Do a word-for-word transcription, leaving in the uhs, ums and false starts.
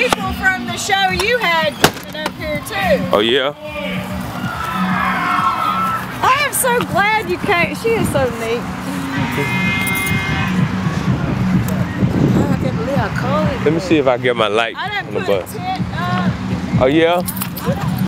people from the show you had coming up here too. Oh yeah? I am so glad you came. She is so neat. Oh, I can't believe how cold it is. Let me see if I get my light I done on the put a bus. tent up. Oh yeah?